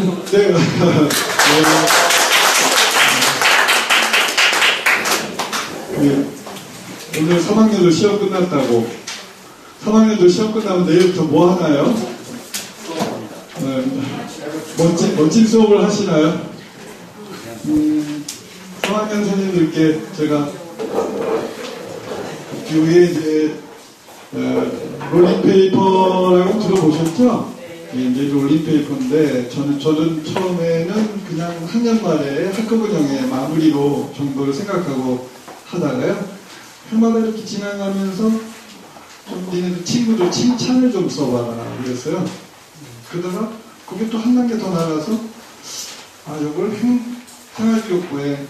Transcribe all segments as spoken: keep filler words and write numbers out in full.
네. 네. 오늘 삼 학년도 시험 끝났다고. 삼 학년도 시험 끝나면 내일부터 뭐 하나요? 네. 멋진, 멋진 수업을 하시나요? 음, 삼 학년 선생님들께 제가 그 위에 이제 어, 롤링페이퍼라고 들어보셨죠? 예, 이제 롤링페이퍼인데 저는 저는 처음에는 그냥 학년 말에 학급운영의 마무리로 정도를 생각하고 하다가요, 해마다 이렇게 지나가면서 좀 니네들 친구들 칭찬을 좀 써봐라 그랬어요. 그러다가 그게 또 한 단계 더 나가서 아, 이걸 행, 생활기록부에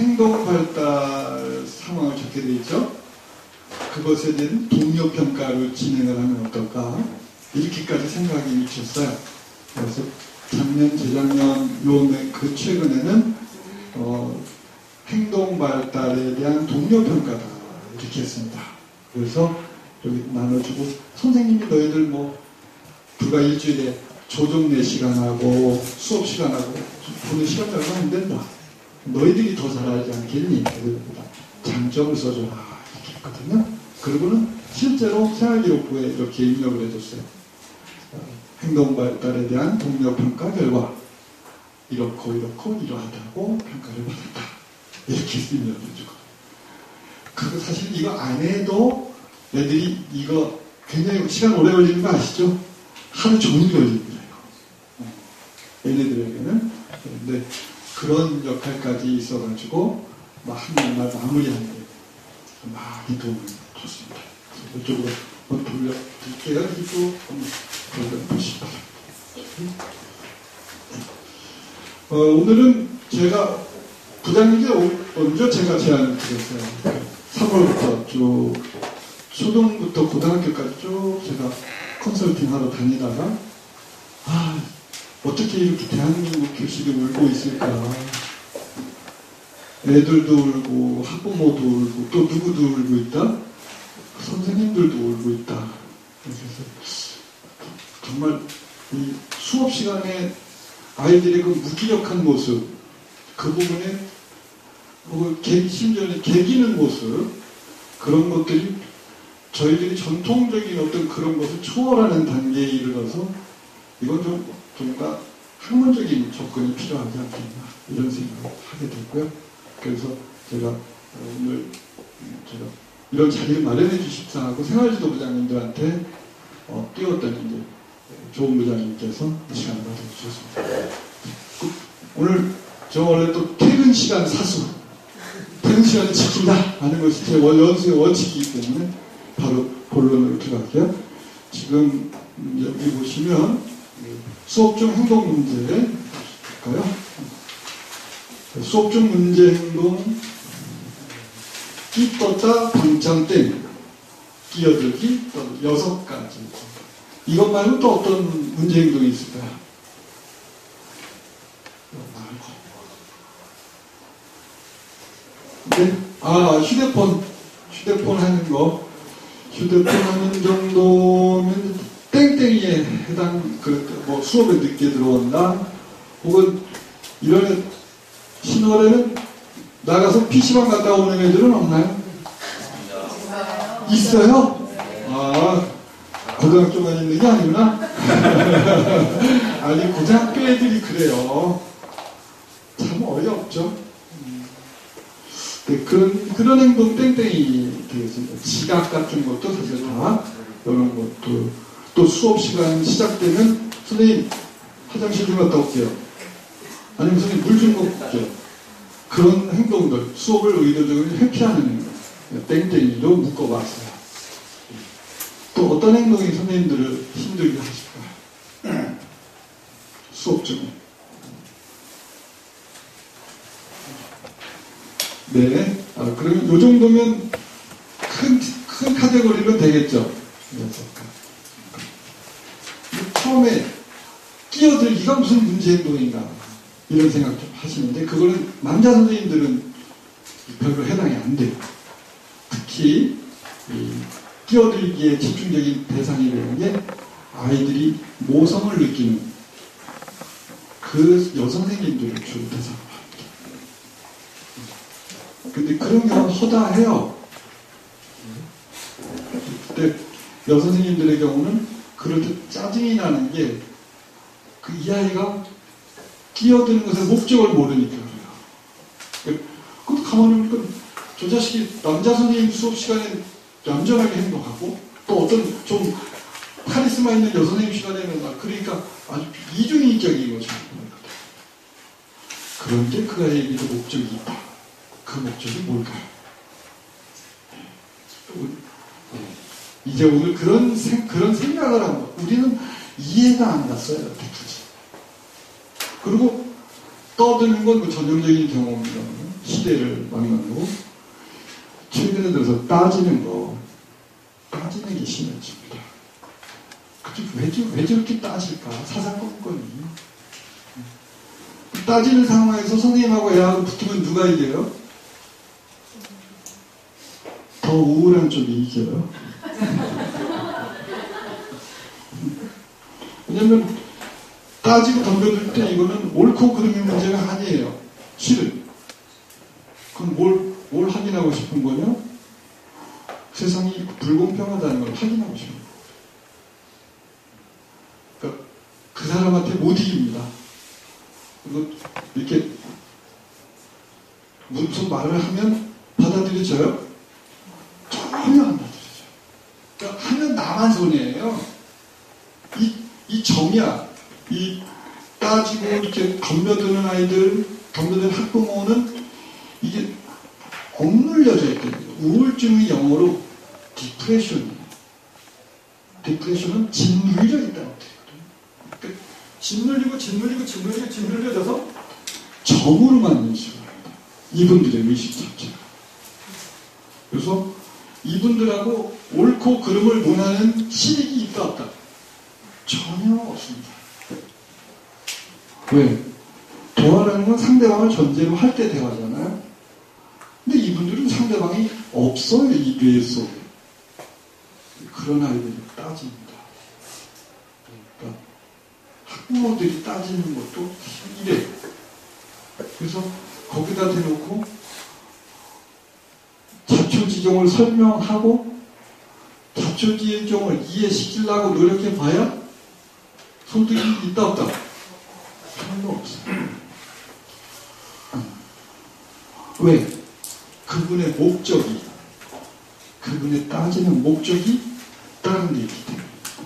행동발달 상황을 적게 돼 있죠. 그것에 대한 동료평가를 진행을 하면 어떨까, 이렇게까지 생각이 미쳤어요. 그래서 작년, 재작년, 요, 그 최근에는 어, 행동발달에 대한 동료평가다 이렇게 했습니다. 그래서 여기 나눠주고, 선생님이 너희들 뭐 불과 일주일에 조정내 시간하고 수업 시간하고 보는 시간이 얼마 안 된다. 너희들이 더 잘하지 않겠니? 장점을 써줘라 이렇게 했거든요. 그리고는 실제로 생활기록부에 이렇게 입력을 해줬어요. 행동발달에 대한 동료평가 결과 이렇고 이렇고 이러하다고 평가를 받았다 이렇게 입력을 해주고, 그 사실 이거 안 해도 애들이 이거 굉장히 시간 오래 걸리는 거 아시죠? 하루 종일 걸립니다 이거. 얘네들에게는. 근데 그런 역할까지 있어가지고 막 한 날 마무리하는데 많이 도움을 줬습니다. 이쪽으로 한번 돌려드릴게요. 이쪽 한번 돌려보시기 바랍니다. 어, 오늘은 제가 부장님께 먼저 제가 제안을 드렸어요. 삼월부터 쭉 초등부터 고등학교까지 쭉 제가 컨설팅 하러 다니다가 아, 어떻게 이렇게 대한민국 교실이 울고 있을까. 애들도 울고 학부모도 울고 또 누구도 울고 있다. 선생님들도 울고 있다. 그래서 정말 이 수업 시간에 아이들의 그 무기력한 모습, 그 부분에 개, 심지어 개기는 모습, 그런 것들이 저희들이 전통적인 어떤 그런 것을 초월하는 단계에 이르러서 이건 좀 뭔가 학문적인 접근이 필요하지 않겠나 이런 생각을 하게 됐고요. 그래서 제가 오늘 제가 이런 자리를 마련해 주십사 하고 생활지도부장님들한테 어, 띄웠더니 이제 조은 부장님께서 이 시간을 가져주셨습니다. 오늘 저 원래 또 퇴근 시간 사수, 퇴근 시간을 지킨다 하는 것이 제 연수의 원칙이기 때문에 바로 본론으로 들어갈게요. 지금 여기 보시면 수업 중 행동 문제 볼까요? 수업 중 문제 행동, 끼 떴다, 방창 땡, 끼어들기, 또 여섯 가지. 이것 말고 또 어떤 문제 행동이 있을까요? 네? 아, 휴대폰, 휴대폰 하는 거, 휴대폰 하는 정도면 땡땡이에 해당, 그, 뭐 수업에 늦게 들어온다, 혹은 이런 애, 신월에는 나가서 피시방 갔다 오는 애들은 없나요? 있어요? 아, 고등학교만 있는 게 아니구나? 아니, 고등학교 애들이 그래요. 참 어이없죠. 네, 그런, 그런 행동 땡땡이 되겠습니다. 지각 같은 것도 사실 다, 이런 것도. 또 수업 시간 시작되면, 선생님, 화장실 좀 갔다 올게요. 아니면 선생님 물 좀 먹고 올게요. 그런 행동들, 수업을 의도적으로 회피하는 행동. 땡땡이로 묶어봤어요. 또 어떤 행동이 선생님들을 힘들게 하실까요? 수업 중에. 네. 아, 그러면 요 정도면 큰, 큰 카테고리로 되겠죠. 처음에 끼어들기가 무슨 문제 행동인가 이런 생각 좀 하시는데, 그거는 남자 선생님들은 별로 해당이 안 돼요. 특히 이 끼어들기에 집중적인 대상이 되는 게 아이들이 모성을 느끼는 그 여선생님들을 주로 대상으로 합니다. 근데 그런 경우는 허다해요. 그때 여선생님들의 경우는 그럴 때 짜증이 나는 게 그 이 아이가 끼어드는 것의 목적을 모르니까 그래요. 그것도 가만히 보니까 저 자식이 남자 선생님 수업 시간에 얌전하게 행동하고 또 어떤 좀 카리스마 있는 여선생님 시간에는 그러니까 아주 이중인격인 거죠. 그런데 그 아이에게도 목적이 있다. 그 목적이 뭘까요? 이제 오늘 그런, 생, 그런 생각을 한 거. 우리는 이해가 안 갔어요, 여태까지. 그리고 떠드는 건 뭐 전형적인 경험이라고 시대를 만나고, 최근에 들어서 따지는 거, 따지는 게 심해집니다. 왜, 왜 저렇게 따질까? 사사건건이. 따지는 상황에서 선생님하고 애하고 붙으면 누가 이겨요? 더 우울한 쪽이 이겨요. 왜냐면 따지고 덤벼들 때 이거는 옳고 그름의 문제가 아니에요. 실은. 그럼 뭘, 뭘 확인하고 싶은 거냐? 세상이 불공평하다는 걸 확인하고 싶은 거예요. 그러니까 그 사람한테 못 이깁니다. 그리고 이렇게 무슨 말을 하면 받아들여져요? 전혀 안 받아들여져요. 그러니까 하면 나만 손해예요. 이, 이 점이야. 이 따지고 이렇게 덤벼드는 아이들, 덤벼드는 학부모는 이게 억눌려져 있거든요. 우울증의 영어로 디프레션이에요. 디프레션은 짓눌려 있다고 되거든요. 그러니까 짓눌리고 짓눌리고 짓눌리고 짓눌려져서 점으로만 인식을 합니다. 이분들의 의식 자체가. 그래서 이분들하고 옳고 그름을 논하는 실익이 있다 없다? 전혀 없습니다. 왜? 대화라는 건 상대방을 전제로 할 때 대화잖아요. 근데 이분들은 상대방이 없어요, 이 뇌 속에. 그런 아이들이 따집니다. 그러니까 학부모들이 따지는 것도 이래. 그래서 거기다 대놓고 자초지종을 설명하고 자초지종을 이해시키려고 노력해봐야 소득이 있다 없다? 별로 없어요. 왜? 그분의 목적이, 그분의 따지는 목적이 다른 데 있기 때문에.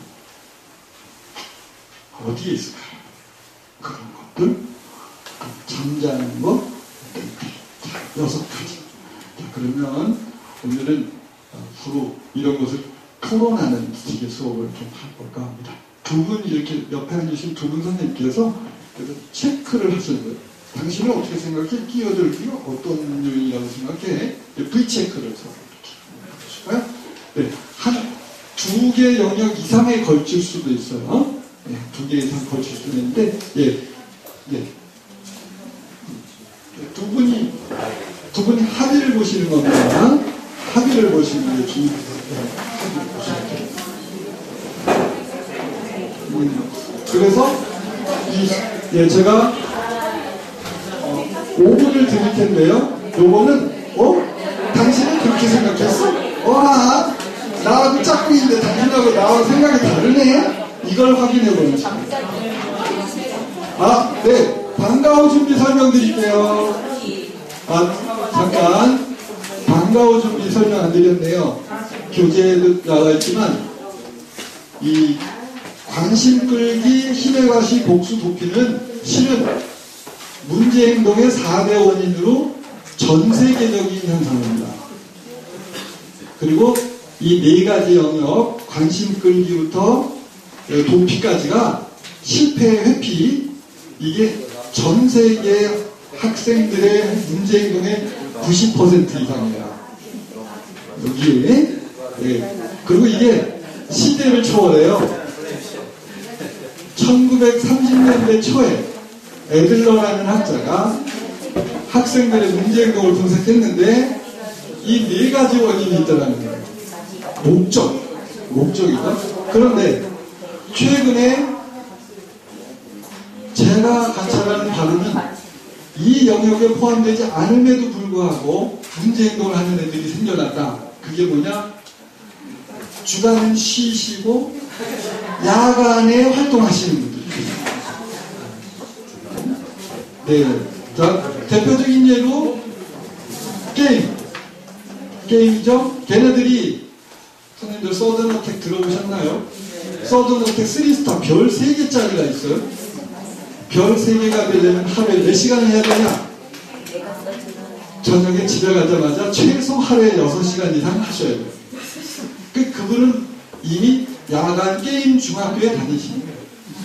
어디에 있을까요? 그런 것들, 잠자는 것, 자, 여섯 가지. 자, 그러면 오늘은 서로 이런 것을 토론하는 식의 수업을 좀 해볼까 합니다. 두 분 이렇게 옆에 앉으신 두 분 선생님께서 그래서 체크를 하시는 거예요. 당신은 어떻게 생각해? 끼어들기가 어떤 요인이라고 생각해? V체크를 해서 이렇게 해보실까요? 네. 한, 두 개 영역 이상에 걸칠 수도 있어요. 네, 두 개 이상 걸칠 수도 있는데, 예, 예. 두 분이, 두 분이 합의를 보시는 겁니다. 합의를 보시는 게 중요해요. 합의를 보시는 게. 음, 그래서, 이, 예, 제가, 어, 오 분을 드릴 텐데요. 요거는, 어? 당신은 그렇게 생각했어? 와, 나하고 짝꿍인데 당신하고 나하고 생각이 다르네? 이걸 확인해보는 시간. 아, 네. 방과후 준비 설명드릴게요. 아, 잠깐. 방과후 준비 설명 안 드렸네요. 교재에도 나와 있지만, 이 관심 끌기, 힘의 과시, 복수, 도피는 실은 문제행동의 사 대 원인으로 전 세계적인 현상입니다. 그리고 이 네 가지 영역, 관심 끌기부터 도피까지가 실패 회피, 이게 전 세계 학생들의 문제행동의 구십 퍼센트 이상이에요. 여기에. 네. 그리고 이게 시대를 초월해요. 천구백삼십 년대 초에 애들러라는 학자가 학생들의 문제행동을 분석했는데 이 네 가지 원인이 있다는 거예요. 목적, 목적이다. 그런데 최근에 제가 관찰하는 바로는 이 영역에 포함되지 않음에도 불구하고 문제 행동을 하는 애들이 생겨났다. 그게 뭐냐? 주간은 쉬시고 야간에 활동하시는 분들. 네. 자, 대표적인 예로 게임. 게임이죠? 걔네들이 선생님들 서든어택 들어보셨나요? 서든어택 쓰리 스타 별 세 개짜리가 있어요. 별 세 개가 되려면 하루에 몇 시간 해야 되냐? 저녁에 집에 가자마자 최소 하루에 여섯 시간 이상 하셔야 돼요. 그, 그분은 이미 야간 게임 중학교에 다니시는 거예요.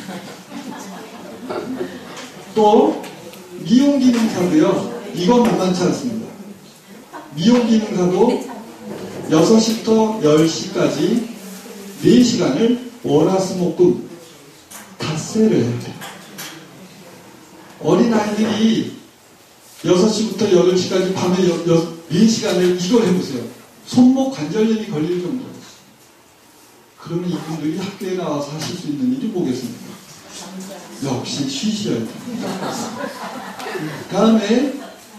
또 미용기능사도요. 이건 만만치 않습니다. 미용기능사도 여섯 시부터 열 시까지 네 시간을 월화수목금 닷새를 해야 돼요. 어린아이들이 여섯 시부터 여덟 시까지 밤에 네 시간을 이걸 해보세요. 손목 관절염이 걸릴 정도로. 그러면 이분들이 학교에 나와서 하실 수 있는 일이 뭐겠습니까? 역시 쉬셔야 돼요. 다음에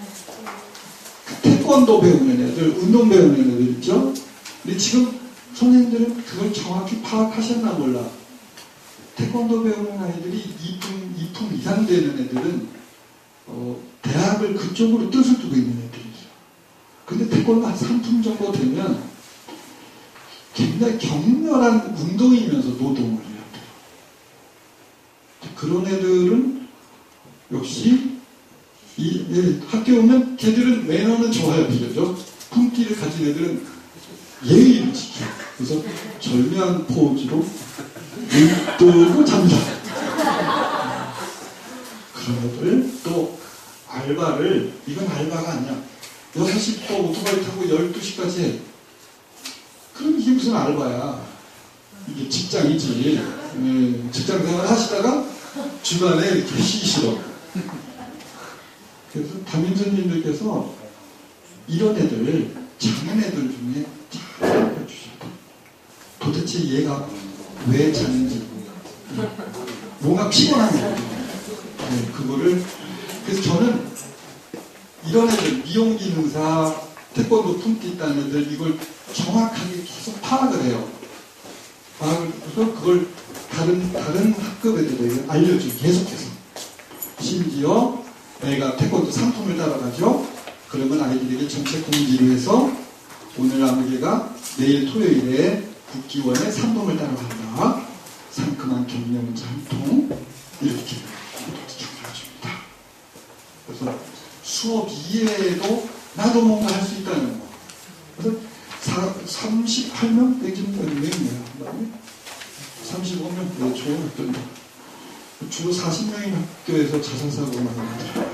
태권도 배우는 애들, 운동 배우는 애들 있죠? 근데 지금 선생님들은 그걸 정확히 파악하셨나 몰라. 태권도 배우는 아이들이 이 품, 이 품 이상 되는 애들은 어, 대학을 그쪽으로 뜻을 두고 있는 애들이죠. 근데 태권도 한 삼 품 정도 되면 굉장히 격렬한 운동이면서 노동을 해야 돼요. 그런 애들은 역시 이, 예, 학교에 오면 걔들은 매너는 좋아야 비교죠. 품기를 가진 애들은 예의를 지켜요. 그래서 절묘한 포즈로 눈 뜨고 잡니다. 그런 애들 또 알바를, 이건 알바가 아니야. 여섯 시부터 오토바이 타고 열두 시까지 해. 그럼 이게 무슨 알바야. 이게 직장이지. 예, 직장 생활 하시다가 주말에 이렇게 쉬시러. 그래서 담임선생님들께서 이런 애들, 작은 애들 중에 잘 알려주셔야 돼요. 도대체 얘가 왜 자는지. 뭔가 피곤한 애들. 네, 그거를. 그래서 저는 이런 애들, 미용기능사, 태권도 품기 있다는 애들, 이걸 정확하게 계속 파악을 해요. 파악을 해서 그걸 다른, 다른 학급 애들에게 알려주고 계속해서. 심지어 애가 태권도 상품을 따라가죠. 그러면 아이들에게 전체 공지를 해서 오늘 아무개가 내일 토요일에 국기원에 상품을 따라간다. 상큼한 격려문자 한 통 이렇게 전달해줍니다. 그래서 수업 이외에도 나도 뭔가 할 수 있다는 거. 그래서 삼십팔 명 내지는 몇 명이에요. 삼십오 명 네, 좋은 학교입니다. 주로 사십 명인 학교에서 자살사고가 많이 나더라고요.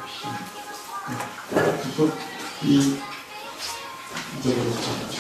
그래서 이 잊어버렸죠.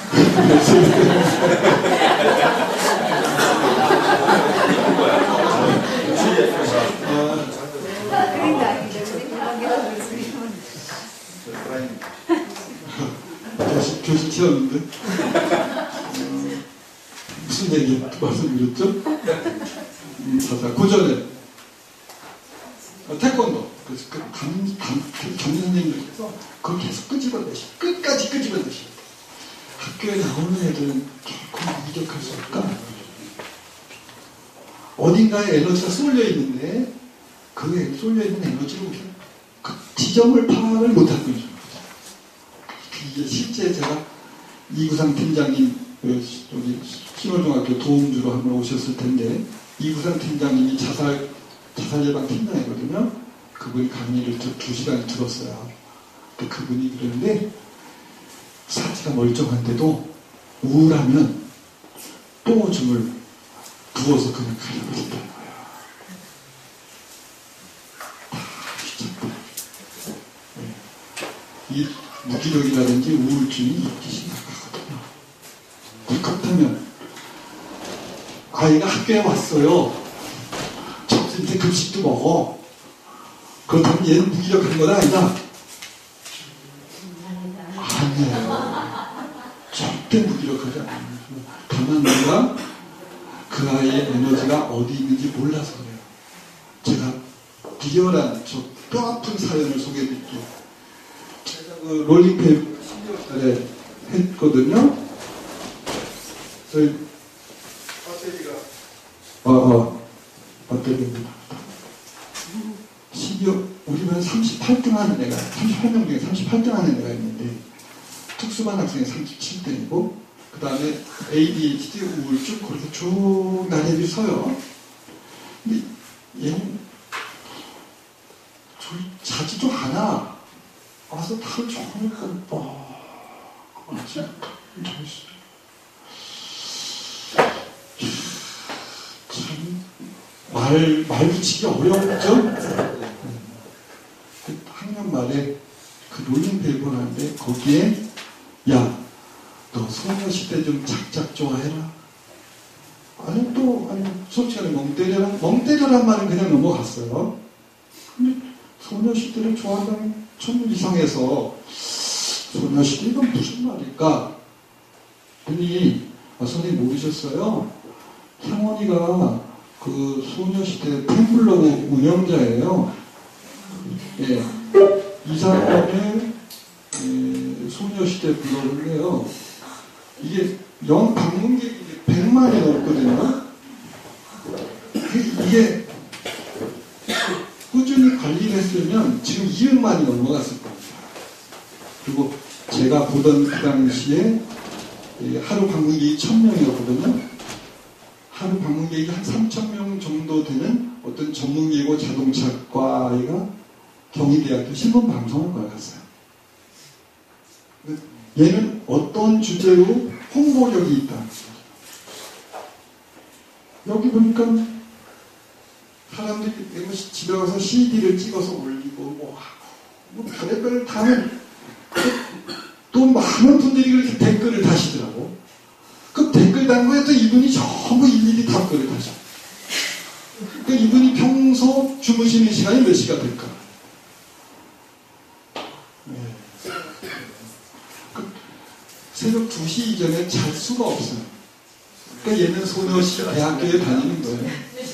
교실, 교실 튀었는데 어, 무슨 얘기 말씀드렸죠? 음, 자살. 그 전에 어, 태권도. 그래서 그 감, 감, 담임 선생님들께서 그걸 계속 끄집어내시, 끝까지 끄집어내시. 학교에 나오는 애들은 결코 이격할 수 없다. 어딘가에 에너지가 쏠려 있는데 그 쏠려 있는 에너지로 그 지점을 파악을 못하고 있는 거죠. 이게 실제 제가 이구상 팀장님 여기 신월중학교 도움주로 한번 오셨을 텐데 이구상 팀장님이 자살 자살 예방 팀장이거든요. 그분이 강의를 두 시간 들었어요. 근데 그분이 그러는데 사지가 멀쩡한데도 우울하면 똥오줌을 부어서 그냥 가려버린다는 거야. 다 귀찮다. 네. 이 무기력이라든지 우울증이 이렇게 심각하거든요. 그렇다면 아이가 학교에 왔어요. 점심 때 급식도 먹어. 그렇다면 얘는 무기력한 건 아니다. 아니에요. 절대 무기력하지 않아요. 다만 내가 그 아이의 에너지가 어디 있는지 몰라서 그래요. 제가 리얼한 저 뼈아픈 사연을 소개해드릴게요. 제가 그 롤링페이퍼 십이월 달에 했거든요. 저희 배터리가 어, 어, 배터리입니다. 십이월 우리 반 삼십팔 등 하는 애가 삼십팔 명 중에 삼십팔 등 하는 애가 있는데 특수반 학생이 삼십칠 등이고 그 다음에 에이디에이치디 우울증 그렇게 쭉 나란히 서요. 근데 얘는 저희 자지도 않아. 와서 하루 종일 꼼뻑 아침 참 말, 말 붙이기 어려웠죠? 그 학년 말에 그 롤링페이퍼를 하는데 거기에 야, 너 소녀시대 좀 작작 좋아해라. 아니 또 아니 수업 시간에 멍 때려라. 멍 때려란 말은 그냥 넘어갔어요. 근데 소녀시대를 좋아한다는 좀 이상해서 소녀시대 이건 무슨 말일까? 그니 아, 선생님 모르셨어요? 향원이가 그 소녀시대 팬클럽 운영자예요. 예, 이 사람의 예, 소녀시대 블로그를 해요. 이게 연 방문객이 백만이 넘거든요. 이게 꾸준히 관리를 했으면 지금 이백만이 넘어갔을 겁니다. 그리고 제가 보던 그 당시에 하루 방문객이 천 명이었거든요. 하루 방문객이 한 삼천 명 정도 되는 어떤 전문기고 자동차과가 경희대학교 신문방송학과에 갔어요. 얘는 어떤 주제로 홍보력이 있다. 여기 보니까 사람들이 집에 가서 씨디를 찍어서 올리고 뭐 하고 뭐 별의별 다 하는 또 많은 분들이 그렇게 댓글을 다시더라고. 그 댓글 단 거에 또 이분이 전부 일일이 답글을 다셔. 그러니까 이분이 평소 주무시는 시간이 몇 시가 될까? 네. 그 새벽 두 시 이전에 잘 수가 없어요. 그러니까 얘는 소녀시 대학교에 다니는 거예요.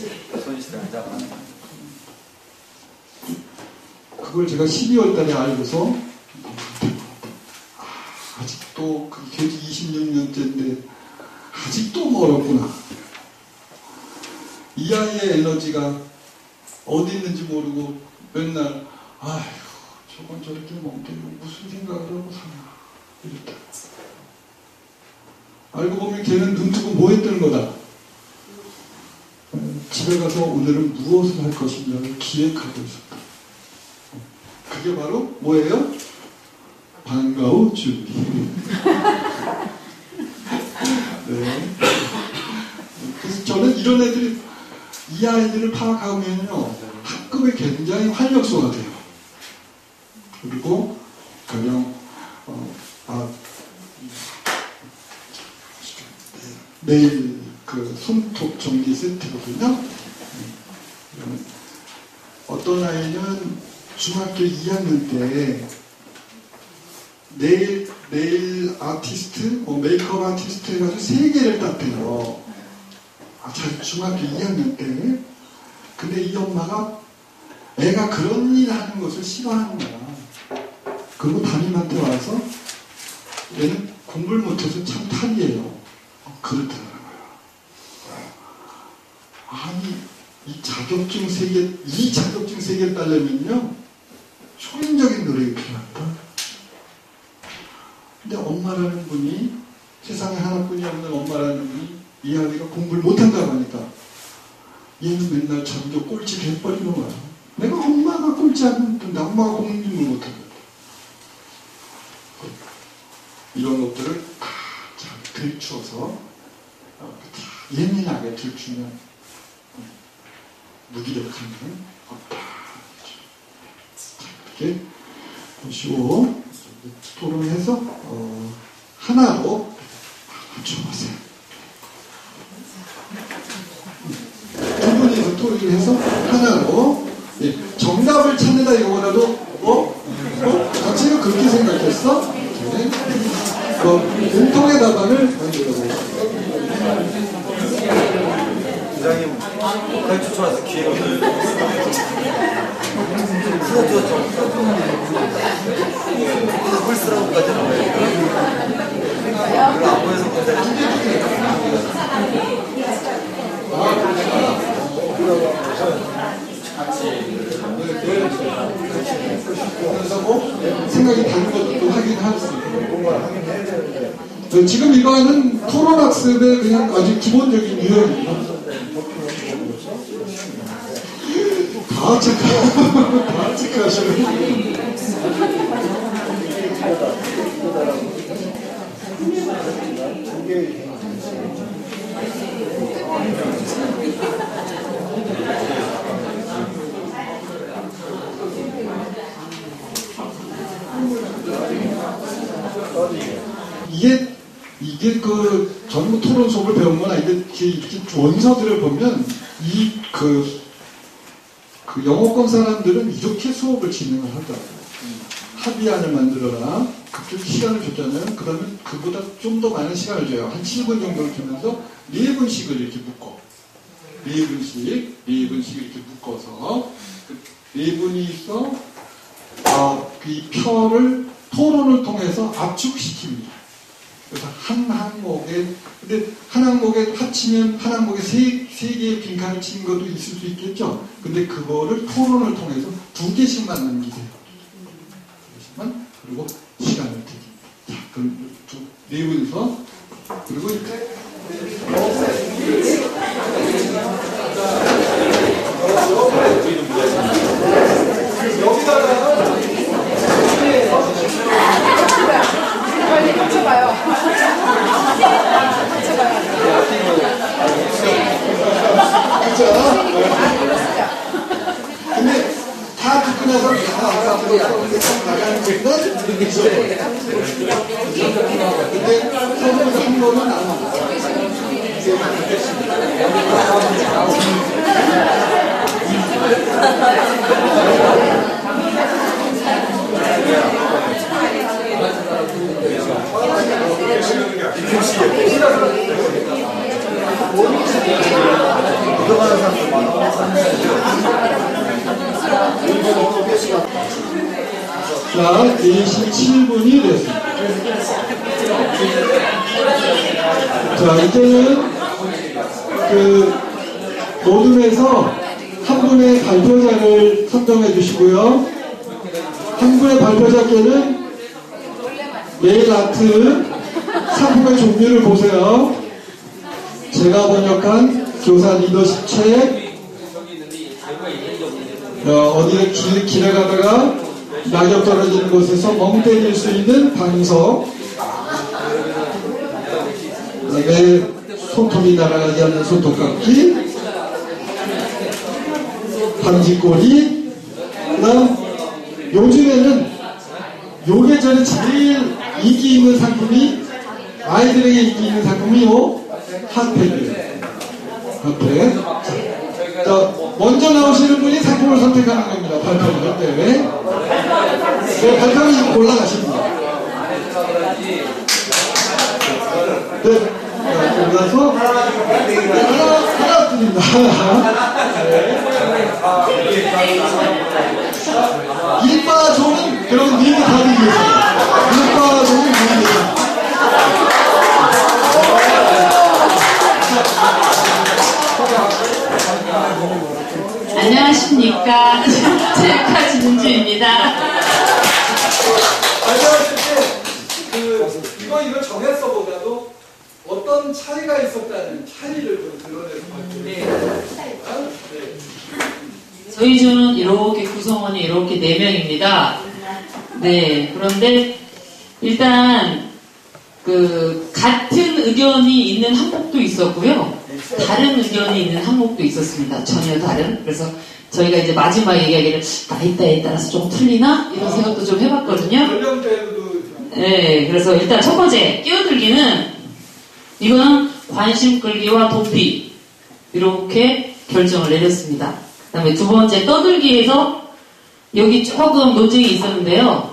그걸 제가 십이월 달에 알고서 아, 아직도 그게 이십육 년째인데 아직도 멀었구나. 이 아이의 에너지가 어디 있는지 모르고 맨날 아휴 저건 저렇게 멍때리고 무슨 생각을 하고 사나 이랬다. 알고 보면 걔는 눈 뜨고 뭐 했다는 거다. 집에 가서 오늘은 무엇을 할 것인가를 기획하고 있었다. 그게 바로 뭐예요? 방과후 준비. 네. 그래서 저는 이런 애들이 이 아이들을 파악하면요 학급에 굉장히 활력소가 돼요. 그리고 가령 어, 아, 내일 그 손톱 정리 세트거든요. 어떤 아이는 중학교 이 학년 때 네일, 네일 아티스트, 뭐 메이크업 아티스트 해가지고 세 개를 땄대요. 아, 자, 중학교 이 학년 때. 근데 이 엄마가 애가 그런 일 하는 것을 싫어하는 거야. 그리고 담임한테 와서 얘는 공부를 못해서 참 탈이에요. 어, 그렇더라고요. 아니, 이 자격증 세 개, 이 자격증 세 개 따려면요, 초인적인 노력이 필요하다. 근데 엄마라는 분이, 세상에 하나뿐이 없는 엄마라는 분이 이 아이가 공부를 못한다고 하니까 얘는 맨날 전교 꼴찌를 해버리는 거야. 내가 엄마가 꼴찌 안 했는데 엄마가 공부를 못한다. 이런 것들을 다 잘 들추어서 예민하게 들추면 무기력함은 없다. 이렇게 보시고 토론해서 어, 하나로 맞춰보세요. 두 분이서 토론을 해서 하나로 예, 정답을 찾는다 이거보다도 어? 어? 자체가 그렇게 생각했어? 네. 어, 공통의 답안을 만들어보겠습니다. 부장님 가르쳐 줘서 기회가 없어요. 풀어줘, 좀 풀어줘. 홀스라고 가지는 거예요. 그거 안 보여서 그런데. 그래서 뭐 생각이 다른 것도 확인할 수 있고. 지금 이거는 토론학습의 그냥 아주 기본적인 유형이에요. 다 체크, 다 체크하시는. 이게, 이게 그 전국 토론 수업을 배운 건 아닌데, 이렇게 원서들을 보면, 이 그, 그 영어권 사람들은 이렇게 수업을 진행을 하더라고요. 합의안을 만들어라. 그쪽 시간을 줬잖아요. 그러면 그보다 좀 더 많은 시간을 줘요. 한 칠 분 정도를 주면서 네 분씩을 이렇게 묶어. 네 분씩, 네 분씩 이렇게 묶어서, 그 네 분이서, 어, 이 표를 토론을 통해서 압축시킵니다. 그래서 한 항목에, 근데 한 항목에 합치면 한 항목에 세, 세 개의 빈칸을 치는 것도 있을 수 있겠죠. 근데 그거를 토론을 통해서 두 개씩만 남기세요. 두 개씩만, 그리고 시간을 드립니다. 자, 그럼 두, 네 분이서, 그리고 이렇게. 여기다가 빨리 합쳐봐요. 합쳐봐요. 근데 다 듣고 나서 다 앞으로 나가는 것은 근데 서로가 한 번은 안 합니다. 자, 이십칠 분이 됐습니다. 자, 이제는 그 모둠에서 한 분의 발표자를 선정해 주시고요. 한 분의 발표자께는 네일 아트 상품의 종류를 보세요. 제가 번역한 교사 리더십 책, 어, 어디에 길, 길에 가다가 낙엽 떨어지는 곳에서 멍 때릴 수 있는 방석, 그다음에 손톱이 날아가지 않는 손톱깎이, 반지꼬리, 그 다음 요즘에는 요계절에 제일 인기 있는 상품이, 아이들에게 인기 있는 상품이 요 핫팩이에요. 핫팩. 자, 자, 먼저 나오시는 분이 상품을 선택하는 겁니다. 발표할 때. 네, 발표는 올라가십니다. 네, 자, 올라서 하나, 하나 드립니다. 일바종은 그런 님이 다 드리겠습니다. 일바종은 님이 안녕하십니까. 체육과 진주입니다. 발표하실 때, 그, 이거, 이거 정했어보다도 어떤 차이가 있었다는 차이를 좀 드러내서 발표를 해주세요. 네. 저희 조는 이렇게 구성원이 이렇게 네 명입니다. 네, 그런데 일단 그 같은 의견이 있는 항목도 있었고요. 다른 의견이 있는 항목도 있었습니다. 전혀 다른. 그래서 저희가 이제 마지막 얘기하기를 나이대에 따라서 좀 틀리나? 이런 생각도 좀 해봤거든요. 연령대도. 네, 그래서 일단 첫 번째, 끼어들기는 이거는 관심 끌기와 도피. 이렇게 결정을 내렸습니다. 그 다음에 두 번째, 떠들기에서 여기 조금 논쟁이 있었는데요.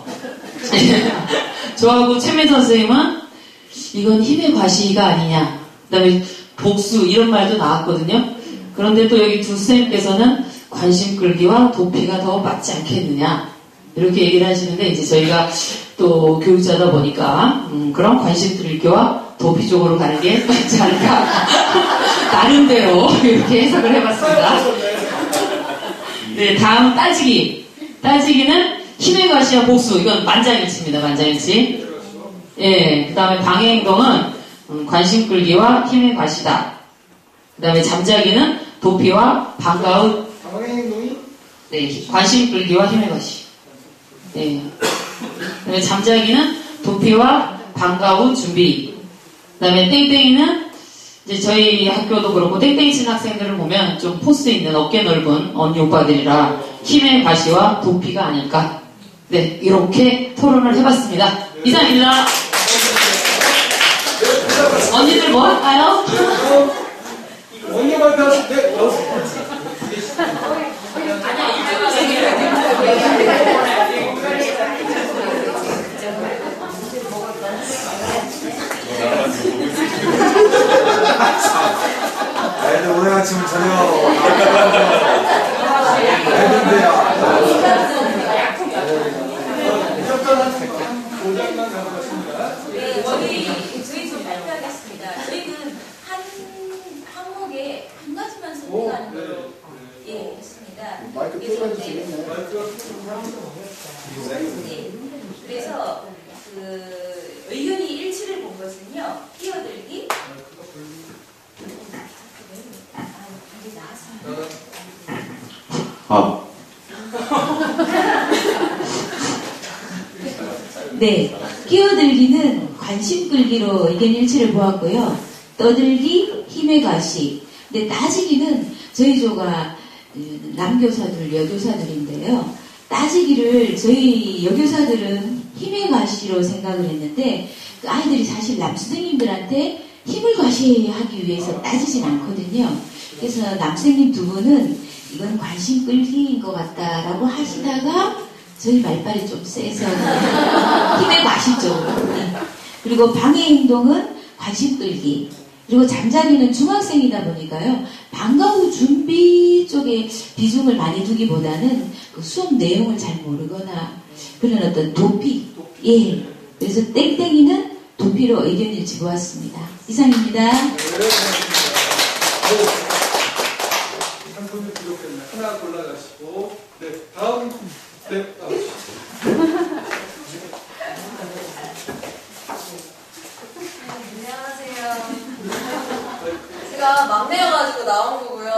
저하고 최민 선생님은 이건 힘의 과시가 아니냐. 그 다음에 복수 이런 말도 나왔거든요. 그런데 또 여기 두 선생님께서는 관심 끌기와 도피가 더 맞지 않겠느냐 이렇게 얘기를 하시는데 이제 저희가 또 교육자다 보니까 음, 그런 관심 끌기와 도피 쪽으로 가는 게 맞지 않을까 나름대로 이렇게 해석을 해봤습니다. 네, 다음 따지기. 따지기는 힘의 과시와 복수. 이건 만장일치입니다. 만장일치. 예, 그 다음에 방해행동은 음, 관심 끌기와 힘의 과시다. 그 다음에 잠자기는 도피와 방과후. 방해행동이 네, 관심 끌기와 힘의 과시. 네. 그 다음에 잠자기는 도피와 방과후 준비. 그 다음에 땡땡이는 이제 저희 학교도 그렇고 땡땡이 친 학생들을 보면 좀 포스 있는 어깨 넓은 언니 오빠들이라 힘의 과시와 도피가 아닐까. 네, 이렇게 토론을 해봤습니다. 이상입니다. 언니들 뭐 할까요? 언니 발표하실 때 애들 오늘 아침 저녁 애들들이야. 네, 저희 저희 좀 발표하겠습니다. 저희는 한 항목에 한 가지만 선택하는 걸로 예 했습니다. 마이크 그래서 켜가지고 네, 되겠네. 네. 그래서 그 의견이 일치를 본 것은요. 끼어들기. 아, 이게 나왔습니다. 아, 네, 끼어들기는 관심 끌기로 의견 일치를 보았고요. 떠들기, 힘의 과시. 근데 따지기는 저희 조가 남교사들, 여교사들인데요. 따지기를 저희 여교사들은 힘의 과시로 생각을 했는데 그 아이들이 사실 남선생님들한테 힘을 과시하기 위해서 따지진 않거든요. 그래서 남선생님 두 분은 이건 관심 끌기인 것 같다라고 하시다가 저희 말빨이 좀 세서 힘의 과시 쪽으로. 네. 그리고 방해 행동은 관심 끌기. 그리고 잠자리는 중학생이다 보니까요. 방과 후 준비 쪽에 비중을 많이 두기보다는 그 수업 내용을 잘 모르거나 그런 어떤 도피. 예. 그래서 땡땡이는 도피로 의견 일치 보았습니다. 이상입니다. 한 분을 기록했네. 하나 골라가시고, 네, 다음, 네, 나오시죠. 안녕하세요. 제가 막내여가지고 나온 거고요.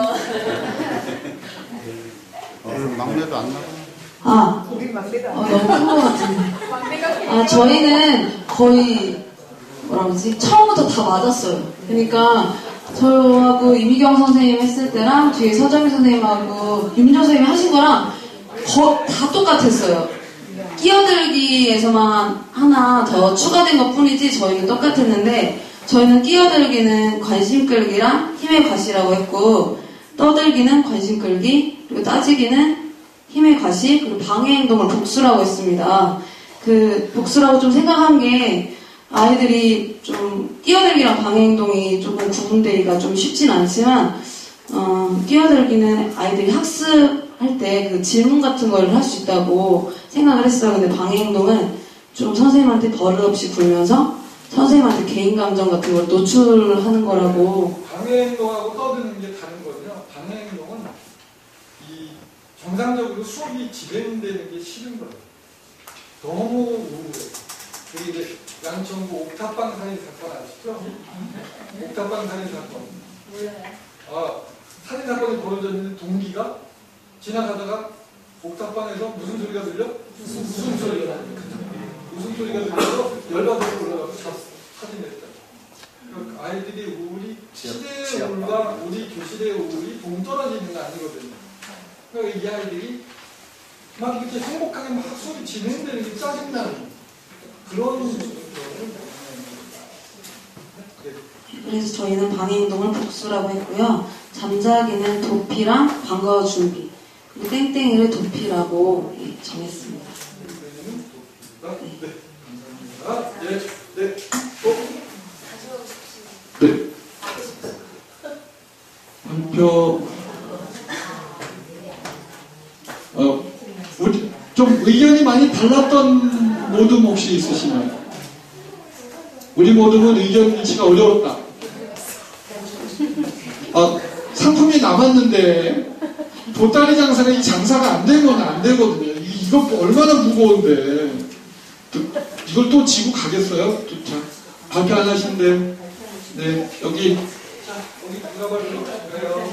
오늘 막내도 안 나가. 아, 우리 막내가 어, 너무 큰 것 같은데. 아, 저희는 거의, 뭐라 그러지? 처음부터 다 맞았어요. 그러니까, 저하고 이미경 선생님 했을 때랑, 뒤에 서정희 선생님하고 윤조 선생님이 하신 거랑, 거, 다 똑같았어요. 끼어들기에서만 하나 더 추가된 것 뿐이지, 저희는 똑같았는데, 저희는 끼어들기는 관심 끌기랑 힘의 과시라고 했고, 떠들기는 관심 끌기, 그리고 따지기는 힘의 과시, 그리고 방해 행동을 복수라고 했습니다. 그 복수라고 좀 생각한 게 아이들이 좀 끼어들기랑 방해 행동이 조금 구분되기가 좀 쉽진 않지만 어, 끼어들기는 아이들이 학습할 때 그 질문 같은 걸 할 수 있다고 생각을 했어요. 근데 방해 행동은 좀 선생님한테 버릇없이 굴면서 선생님한테 개인 감정 같은 걸 노출하는 거라고. 방해행동하고 떠드는 게 다른 거든요. 방해행동은 이 정상적으로 수업이 진행되는 게 싫은 거예요. 너무 우울해. 그게 이제 양천구 옥탑방 살인 사건 아시죠? 옥탑방 살인 사건. 아, 살인 사건이 벌어졌는데 동기가 지나가다가 옥탑방에서 무슨 소리가 들려? 무슨, 무슨 소리가 들려? 무슨 소리가 들려서 열받아서 올라가서 사진냈다. 그러니까 아이들이 우리 시대의 우울과 우리 교실의 우울이 동떨어지는 게 아니거든요. 그러니까 이 아이들이 막 이렇게 행복하게 막 수업이 진행되는 게 짜증나는 그런 경우는 네. 그래서 저희는 방해 행동을 복수라고 했고요. 잠자기는 도피랑 방과 후 준비, 그리고 땡땡이를 도피라고 정했습니다. 네, 감사합니다. 네, 네, 또. 가져오십시오. 네. 발표 좀 의견이 많이 달랐던 모둠 혹시 있으시나요? 우리 모둠은 의견 일치가 어려웠다. 아, 상품이 남았는데 보따리 장사가 이 장사가 안 되면 안 되거든요. 이- 이거 얼마나 무거운데 또, 이걸 또 지고 가겠어요? 또, 자, 발표 안 하신대요. 네, 여기 누가 봐요?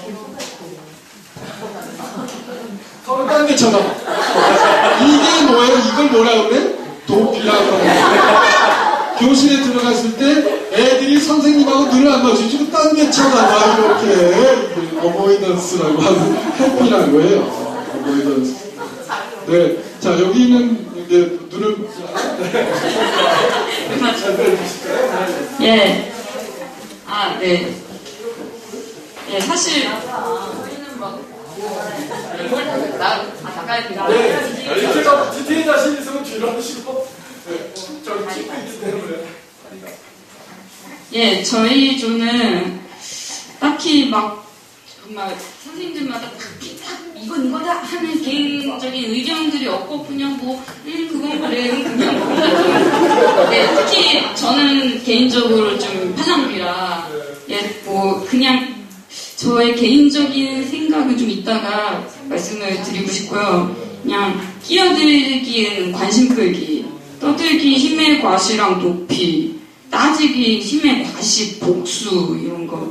서로 딴 데 쳐다봐. 이게 뭐예요? 이걸 뭐라 그래? 도피라고 그래. 교실에 들어갔을 때 애들이 선생님하고 눈을 안 마주치고 딴 데 쳐다봐. 이렇게 어보이던스라고 하고 해피라고 해요. 어보이던스. 네, 자 여기는 이제 눈을 예. 아, 네. 예, 사실. 나, 아, 나가야 돼. 네, 제가 디테일 자신 있으면 뒤로 하시고, 네, 저기 찍고 있기 때문에. 예, 저희 조는 딱히 막, 정말 선생님들마다 딱히 딱 이건 이거다 하는 개인적인 의견들이 없고, 그냥 뭐, 음, 그건 그래, 음, 그냥 뭐. 네, 특히 저는 개인적으로 좀 팔랑귀라, 예, 뭐, 그냥 저의 개인적인 생각은 좀 이따가 말씀을 드리고 싶고요. 그냥 끼어들기엔 관심 끌기, 떠들기 힘의 과시랑 높이, 따지기 힘의 과시, 복수 이런 거.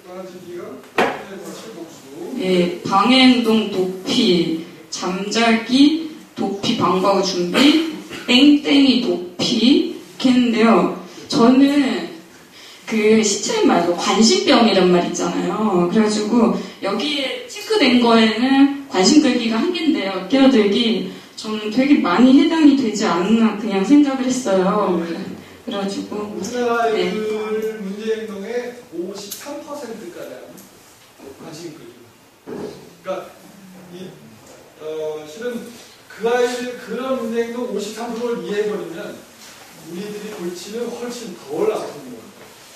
예, 방해행동 도피, 잠자기 도피 방과 후 준비, 땡땡이 도피 이렇게 했는데요. 저는 그 시체인 말고 관심병이란 말 있잖아요. 그래가지고 여기에 체크된 거에는 관심 끌기가 한 개인데요. 끼어들기 저는 되게 많이 해당이 되지 않나 그냥 생각을 했어요. 그래가지고 우리나라 네. 애들 문제 행동의 오십삼 퍼센트가량 관심 끌기. 그러니까 이 어, 실은 그 아이들 그런 문제 행동 오십삼 퍼센트를 이해해버리면 우리들이 골치는 훨씬 덜 아픈 거예요.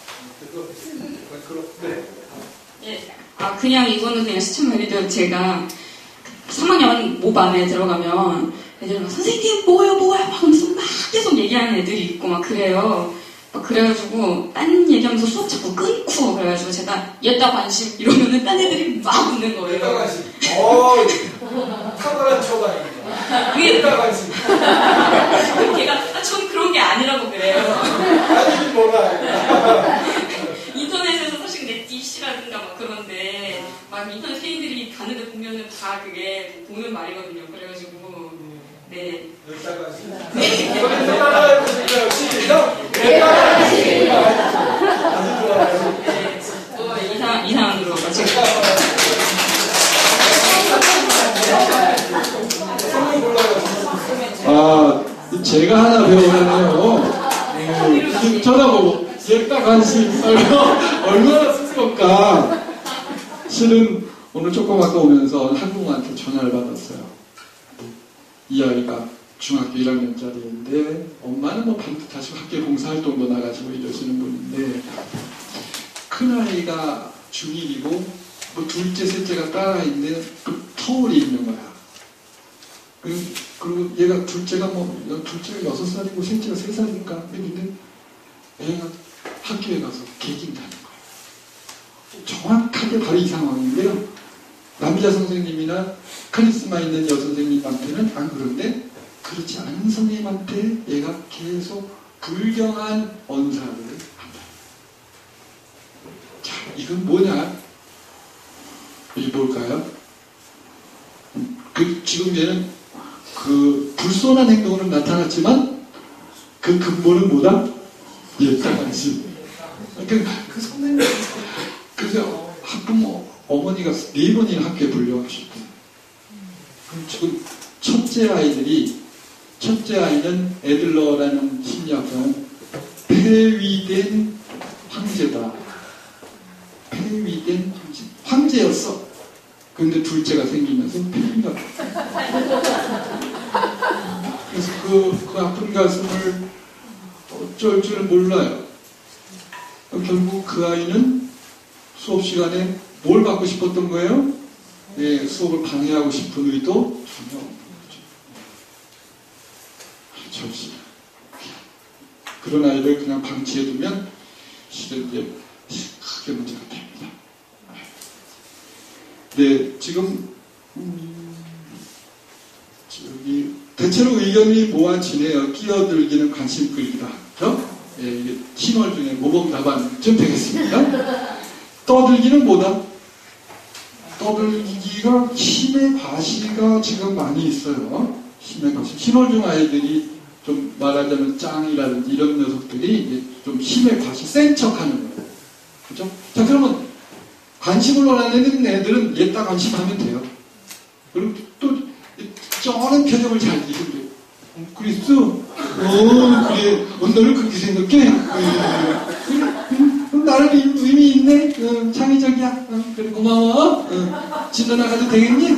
그래서 네. 예. 아, 그냥 이거는 그냥 시청만 해도 제가 삼 학년 모반에 들어가면 애들이 막 선생님 뭐요 뭐요 막 하면서 막 계속 얘기하는 애들이 있고 막 그래요. 막 그래가지고 딴 얘기하면서 수업 자꾸 끊고 그래가지고 제가 얘다 관심 이러면은 딴 애들이 막 웃는 얘가 거예요. 관심. 어, 탁월한 처방입니다. 그게 얘가 관심. 걔가 아, 전 그런 게 아니라고 그래요. 아니 뭐라. 인터넷에서 사실 넷디씨라든가 막 그런데 막 인터넷 페이들이 가는데 보면은 다 그게 보는 말이거든요. 그래가지고 네. 얘가 관심. 네. 따라해보실까요? 시작. 얘가 관심. 아주 좋아요. 네. 또 이상 이상으로 같이. 선물 골라요. 아 제가 하나 배우네요. 네, 쳐다보고 얘가 관심 얼마나, 얼마나 쑥스럽까. 실은 오늘 조금 아까 오면서 학부모한테 전화를 받았어요. 이 아이가 중학교 일 학년짜리인데 엄마는 뭐 반듯하시고 학교 봉사활동도 나가시고 이러시는 분인데 큰아이가 중일이고 뭐 둘째 셋째가 따라있는데 그 터울이 있는 거야. 그, 그리고 얘가 둘째가 뭐 둘째가 여섯 살이고 셋째가 세 살인가 했는데 애가 학교에 가서 개긴다는 거예요. 정확하게 바로 이 상황인데요. 남자 선생님이나 카리스마 있는 여선생님한테는 안 그런데 그렇지 않은 선생님한테 얘가 계속 불경한 언사를 한다. 자, 이건 뭐냐? 이게 뭘까요? 그, 지금 얘는 그 불손한 행동으로 나타났지만 그 근본은 뭐다? 얘가 관심. 그, 그 선생님, 그래서 학부모, 어머니가 네 번이나 학교에 불려가셨대. 그럼 지금 첫째 아이들이, 첫째 아이는 애들러라는 심리학자는 폐위된 황제다. 폐위된 황제. 황제였어. 근데 둘째가 생기면서 폐위가 그래서 그, 그 아픈 가슴을 어쩔 줄 몰라요. 결국 그 아이는 수업 시간에 뭘 받고 싶었던 거예요? 예, 수업을 방해하고 싶은 의도 전혀 없는 거죠. 절실. 그런 아이를 그냥 방치해두면 실은 이제 크게 문제가 됩니다. 네, 지금 음, 저기 대체로 의견이 모아지네요. 끼어들기는 관심 끌기다. 그렇죠? 예, 이게 신월 중에 모범 답안 좀 되겠습니다. 떠들기는 뭐다? 떠들기가 힘의 과시가 지금 많이 있어요. 힘의 과시. 신월 중 아이들이 좀 말하자면 짱이라든지 이런 녀석들이 이제 좀 힘의 과시, 센 척하는 거예요. 그렇죠? 자, 그러면 관심을 원하는 애들은 얘따 관심하면 돼요. 그리고 또 쩌는 표정을 잘 지으세요. 어, 그랬어? 어, 그래. 어, 너를 그렇게 생각해? 그래. 그럼 나름 의미 있네? 어, 창의적이야. 어, 그래, 고마워. 어, 집에 나가도 되겠니?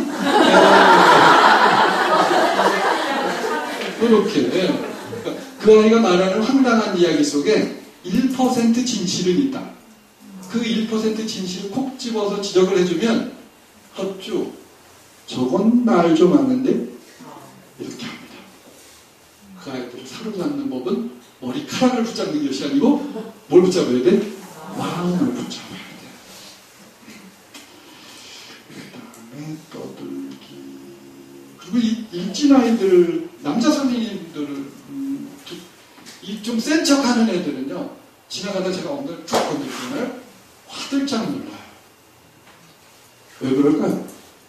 그렇게. 그 아이가 말하는 황당한 이야기 속에 일 퍼센트 진실은 있다. 그 일 퍼센트 진실을 콕 집어서 지적을 해주면, 헛쭈, 저건 날 좀 아는데? 이렇게 합니다. 그 아이들을 사로잡는 법은 머리카락을 붙잡는 것이 아니고 뭘 붙잡아야 돼? 마음을 붙잡아야 돼. 그 다음에 떠들기. 그리고 이 일진 아이들, 남자 선생님들을 음, 좀 센 척하는 애들은요, 지나가다 제가 엉덩이를 툭 건드리면 화들짝 놀라요. 왜 그럴까요?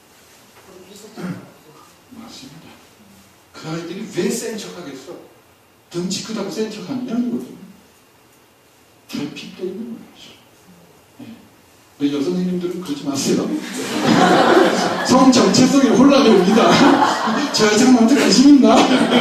맞습니다. 그 아이들이 왜 센 척하겠어? 덩치 크다고 센 척하는 게 아니거든요. 결핍되어 있는 거죠. 네. 근데 여선생님들은 그러지 마세요. 성 정체성이 혼란이 옵니다. 저 여자한테 관심 있나?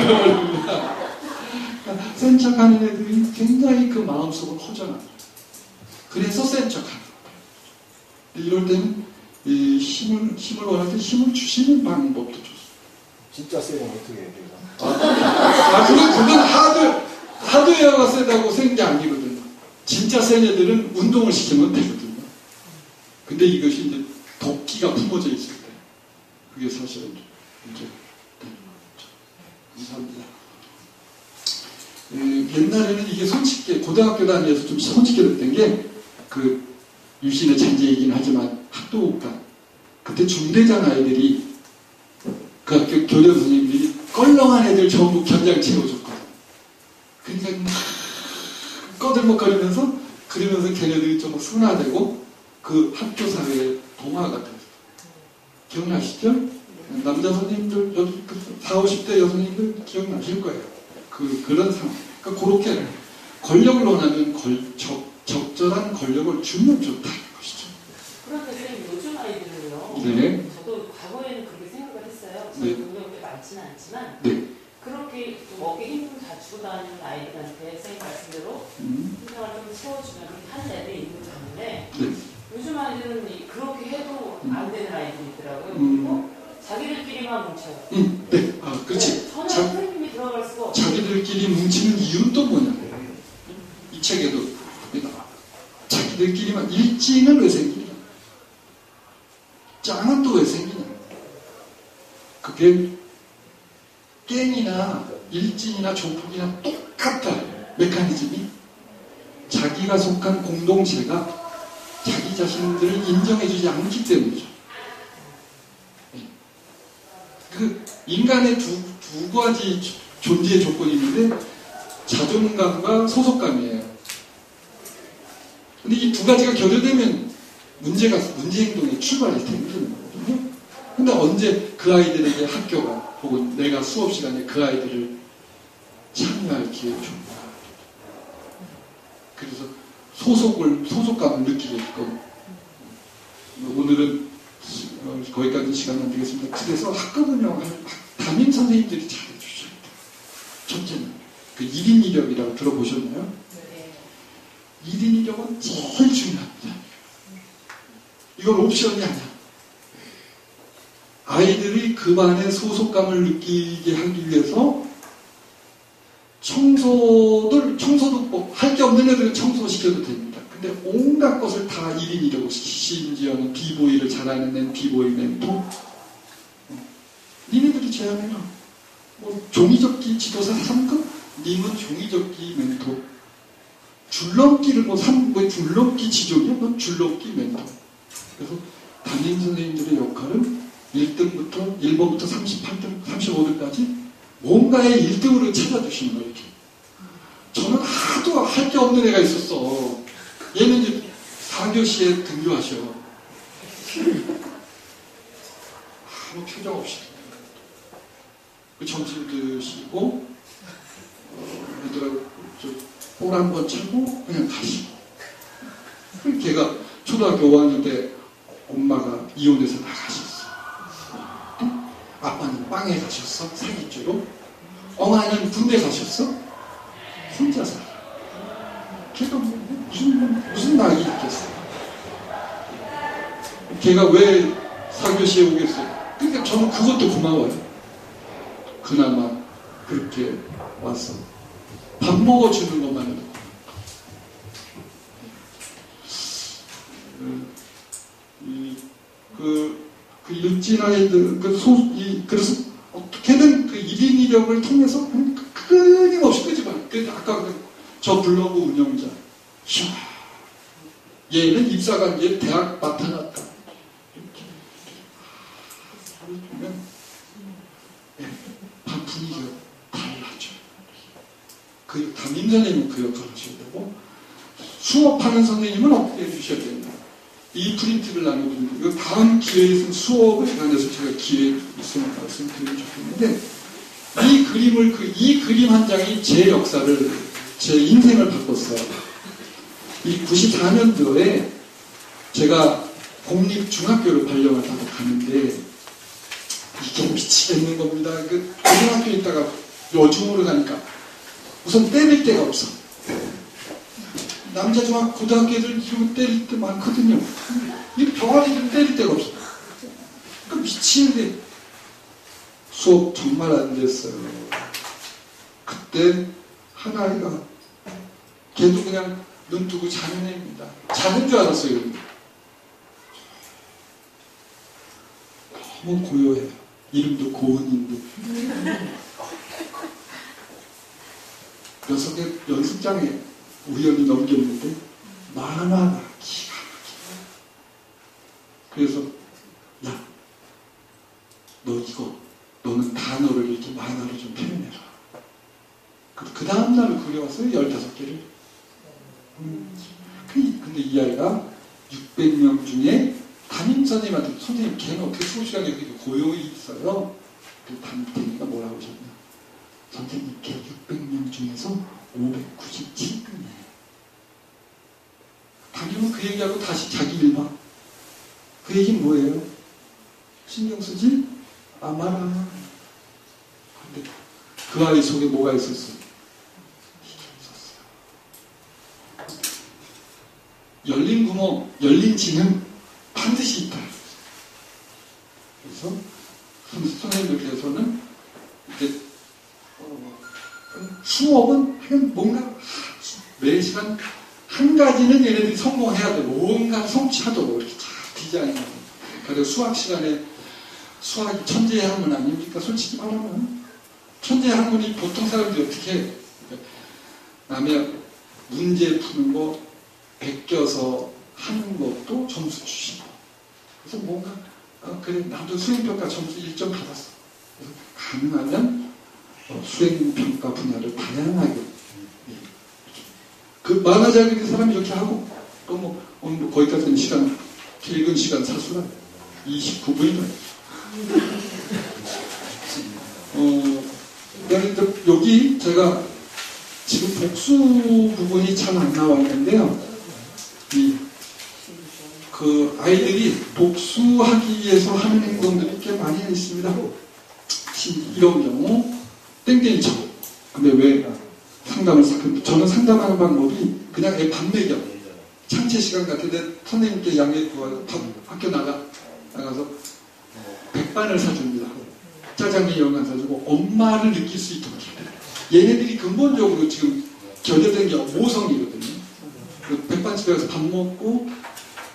센 척하는 애들이 굉장히 그 마음속을 허전합니다. 그래서 센 척하는 거예요. 이럴 때는 이 힘을, 힘을 원할 때 힘을 주시는 방법도 좋습니다. 진짜 세면 어떻게 해야 돼요? 아, 아 그건, 그건 하드, 하드웨어가 세다고 센 게 아니거든요. 진짜 센 애들은 운동을 시키면 되거든요. 근데 이것이 이제 도끼가 품어져 있을 때, 그게 사실은 이제 되는 거죠. 감사합니다. 에, 옛날에는 이게 손쉽게, 고등학교 다니면서 좀 손쉽게 됐던 게, 그, 유신의 잔재이긴 하지만 학도국단. 그때 중대장 아이들이 그 학교 교장 선생님들이 껄렁한 애들 전부 견장 채워줬거든. 그러니까 막 꺼들먹거리면서 그러면서 걔네들이 좀 순화되고 그 학교 사회의 동화가 됐어요. 기억나시죠? 남자 선생님들, 사오십 대 여성님들 기억나실 거예요. 그, 그런 상황. 그러니까 그렇게 권력을 원하면 걸, 적, 적절한 권력을 주면 좋다는 것이죠. 그런데 선생님 요즘 아이들은요. 네. 저도 과거에는 그렇게 생각을 했어요. 네. 저도 그렇게 많지는 않지만 네. 그렇게 좀 어깨 힘좀 다 주고 다니는 아이들한테 선생님 말씀대로 음. 힘을 좀 채워주면 그렇게 하는 애들이 있는 줄 아는데 네. 요즘 아이들은 이- 그렇게 해도 안 되는 아이들이 있더라고요. 음. 그리고 자기들끼리만 뭉쳐요. 음, 네. 아, 그렇지. 네, 전혀 자, 선생님이 들어갈 수가 없어요. 자기들끼리 뭉치는 이유는 또 뭐냐? 이 책에도 나와. 자기들끼리만 일진은 왜 생기냐? 짱은 또 왜 생기냐? 그게 깽이나 일진이나 조폭이나 똑같다. 메커니즘이 자기가 속한 공동체가 자기 자신들을 인정해주지 않기 때문이죠. 그 인간의 두, 두 가지 존재의 조건이 있는데 자존감과 소속감이에요. 근데 이 두 가지가 교류되면 문제가 문제 행동의 출발이 되는 거거든요. 근데 언제 그 아이들에게 학교가 혹은 내가 수업 시간에 그 아이들을 참여할 기회를 줍니다. 그래서 소속을 소속감을 느끼게끔 오늘은 어, 거기까지 시간은 안 되겠습니다. 그래서 학급 운영을 담임 선생님들이 잘해주셔야 돼요. 첫째는 그 일 인 일 역이라고 들어보셨나요? 네. 일 인 일 역은 제일 중요합니다. 이건 옵션이 아니야. 아이들이 그 반에 소속감을 느끼게 하기 위해서 청소들, 청소도 뭐 할 게 없는 애들은 청소시켜도 됩니다. 근데 온갖 것을 다 일 인 일 역으로 심지어는 비보이를 잘하는 애는 비보이 멘토. 어. 니네들이 제안해요. 뭐 종이접기 지도사 삼 급, 님은 종이접기 멘토. 줄넘기를 뭐, 삼, 뭐 줄넘기 지존이야? 뭐 줄넘기 멘토. 그래서 담임 선생님들의 역할은 일 등부터 일 번부터 삼십팔 등, 삼십오 등까지 뭔가의 일 등으로 찾아주시는 거예요. 이렇게. 저는 하도 할 게 없는 애가 있었어. 얘는 이제 사 교시에 등교하셔. 아무 표정 없이. 그 점심 드시고, 얘들하고 볼 한 번 차고 그냥 가시고. 걔가 초등학교 오 학년 때 엄마가 이혼해서 나가셨어. 아빠는 빵에 가셨어. 사기죄로. 어머니는 군대 가셨어. 혼자 살아. 걔가 무슨, 무슨 낙이 있겠어. 걔가 왜 사교시에 오겠어요? 그러니까 저는 그것도 고마워요. 그나마 그렇게 와서 밥 먹어주는 것만 해도 이, 그, 그 육진 아이들, 그 소, 이, 그래서 어떻게든 그 일 인 일 역을 통해서 끊임없이 끄지 마. 그 아까 저 블로그 운영자. 이야, 얘는 입사관계에 대학 나타났다. 이렇게. 보면, 예, 반 분위기가 달라져. 그 담임 선생님은 그 역할을 하셔야 되고, 수업하는 선생님은 어떻게 해주셔야 됩니다. 이 프린트를 나눠드리고, 다음 기회에서 수업에 관해서 제가 기회 있으면 말씀드리면 좋겠는데, 이 그림을, 그, 이 그림 한 장이 제 역사를, 제 인생을 바꿨어요. 이 구십사 년도에 제가 공립중학교를 발령하다가 가는데, 이게 미치겠는 겁니다. 그, 고등학교에 있다가 여중으로 가니까, 우선 때릴 데가 없어. 남자 중학 고등학교 애들 이러고 때릴 때 많거든요. 이 병아리들은 때릴 데가 없어. 그 미치는데 수업 정말 안 됐어요. 그때 한 아이가 걔도 그냥 눈 뜨고 자는 애입니다. 자는 줄 알았어요. 너무 고요해요. 이름도 고은인데. 녀석의 연습장에 우연히 넘겼는데 만화가 기가 막히네. 그래서 야, 너 이거 너는 단어를 이렇게 만화로 좀 표현해라. 그, 그 다음날 그려왔어요. 열다섯 개를. 음, 근데 이 아이가 육백 명 중에 담임선생님한테 선생님 걔는 어떻게 수업 시간에 그렇게 고요히 있어요? 그 담임선생님이 뭐라고 하셨냐? 선생님 걔 육백 명 중에서 오백구십칠 등이에요. 담임은 그 얘기하고 다시 자기 일방. 그 얘기는 뭐예요? 신경 쓰지? 아, 마라. 근데 그 아이 속에 뭐가 있었어요? 이게 있었어요. 열린 구멍, 열린 지는 반드시 있다. 그래서 선생님들께서는 이제 어, 수업은 그냥 뭔가 매 시간 한 가지는 얘네들이 성공해야 되고 뭔가 성취하도록 이렇게 잘 디자인하고. 그래서 수학 시간에 수학이 천재의 학문 아닙니까? 솔직히 말하면 천재의 학문이 보통 사람들이 어떻게 해? 남의 문제 푸는 거 베껴서 하는 것도 점수 주시고. 그래서 뭔가 어, 그래 나도 수행평가 점수 일 점 받았어. 그래서 가능하면 어, 수행평가 분야를 다양하게 그 만화 잘 그리는 사람이 이렇게 하고 또 뭐 오늘 뭐 거기까지는 시간 읽은 시간 사수라 이십구 분이나 어 여기 제가 지금 복수 부분이 잘 안 나와 있는데요. 이 그 아이들이 복수하기 위해서 하는 행동들이 꽤 많이 있습니다. 이런 경우 땡땡이 쳐. 근데 왜 상담을 저는 상담하는 방법이 그냥 애 밥 먹여. 창체 시간 같은데 선생님께 양해 구하고 밥 학교 나가 나가서 백반을 사줍니다. 짜장면 이런 거 사주고 엄마를 느낄 수 있도록 해요. 얘네들이 근본적으로 지금 결여된 게 모성이거든요. 그 백반집에 가서 밥 먹고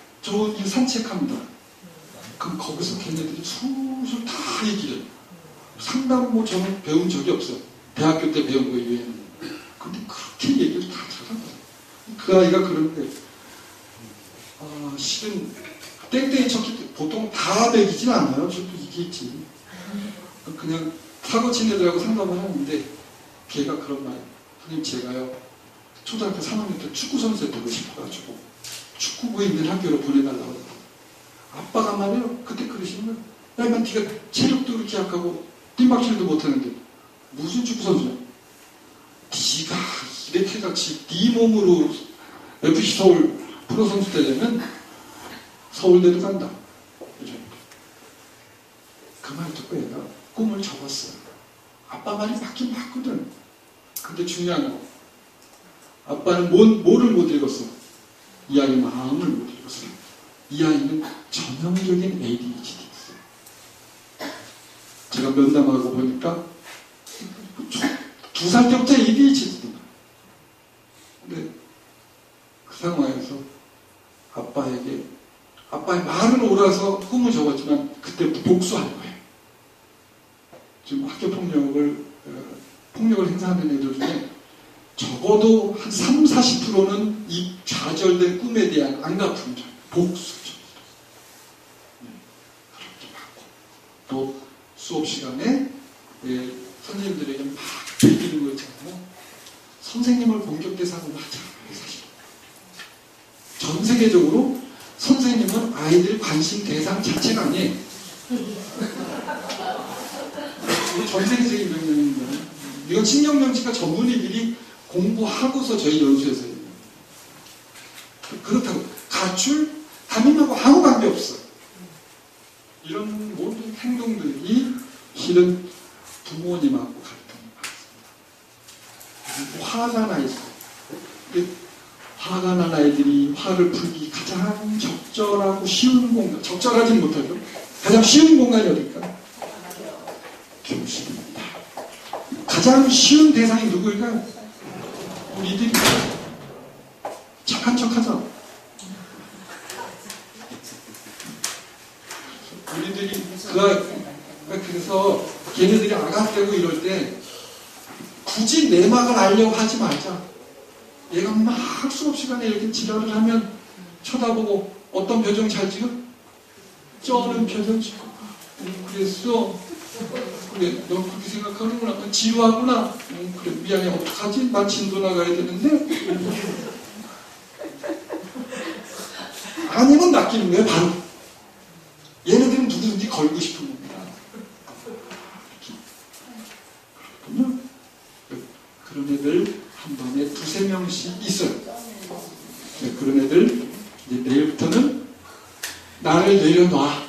좋은 길 산책합니다. 그럼 거기서 걔네들이 술술 다 얘기를 해요. 상담 뭐 저는 배운 적이 없어요. 대학교 때 배운 거 이외에는. 근데 그렇게 얘기를 다 잘하더라고요. 그 아이가 그런데, 아, 실은 땡땡이 쳤기 때문에 보통 다 배기진 않아요. 저도 이게 있지. 그냥 사고 친 애들하고 상담을 하는데 걔가 그런 말, 선생님 제가요 초등학교 삼 학년 때 축구선수 되고 싶어가지고 축구부에 있는 학교로 보내달라고 해요. 아빠가 말이에요. 그때 그러시는 거예요. 야, 난 네가 체력도 그렇게 약하고 뜀박질도 못하는데 무슨 축구선수야? 네가 이렇게 같이 네 몸으로 에프씨 서울 프로선수 되려면 서울대도 간다. 그 말 듣고 얘가 꿈을 접었어요. 아빠 말이 맞긴 맞거든. 근데 중요한 거, 아빠는 뭐, 뭐를 못 읽었어? 이 아이 마음을 못 읽었어요. 이 아이는 전형적인 에이디에이치디였어요. 제가 면담하고 보니까 두 살 때부터 에이디에이치디구나. 근데 그 상황에서 아빠에게 아빠의 말은 옳아서 꿈을 접었지만 그때 복수할 거예요. 지금 학교 폭력을 어, 폭력을 행사하는 애들 중에 적어도 한 삼, 사십 퍼센트는 이 좌절된 꿈에 대한 안갚음이죠. 복수죠. 네, 그렇게 많고 또 수업 시간에 예, 선생님들에게 막 배기는 거 있잖아요. 선생님을 공격 대상으로 하잖아요. 사실 전 세계적으로 선생님은 아이들 관심 대상 자체가 아니에요. 전 세계적인 명령입니다. 이건 신경정치과 전문의들이 공부하고서 저희 연수에서 해요. 그렇다고 가출, 담임하고 아무 관계없어요. 이런 모든 행동들이 실은 부모님하고 갈등이 많습니다. 화가 나 있어요. 화가 난 아이들이 화를 풀기 가장 적절하고 쉬운 공간, 적절하진 못하죠. 가장 쉬운 공간이 어딜까? 교실입니다. 가장 쉬운 대상이 누구일까요? 우리들이 착한 척 하죠. 우리들이 그, 그래서 걔네들이 아가떼고 이럴 때 굳이 내막을 알려고 하지 말자. 얘가 막 수업 시간에 이렇게 지랄을 하면 쳐다보고 어떤 표정 잘 찍어? 쩌는 표정 찍고. 음, 그랬어. 그래, 너 그렇게 생각하는구나. 지루하구나. 음, 그래, 미안해. 어떡하지? 난 진도 나가야 되는데. 아니면 낚이는 거예요, 바로. 얘네들은 누구든지 걸고 싶은 겁니다. 그렇군요. 그런 애들 한 번에 두세 명씩 있어요. 네, 그런 애들, 이제 내일부터는 나를 내려놔.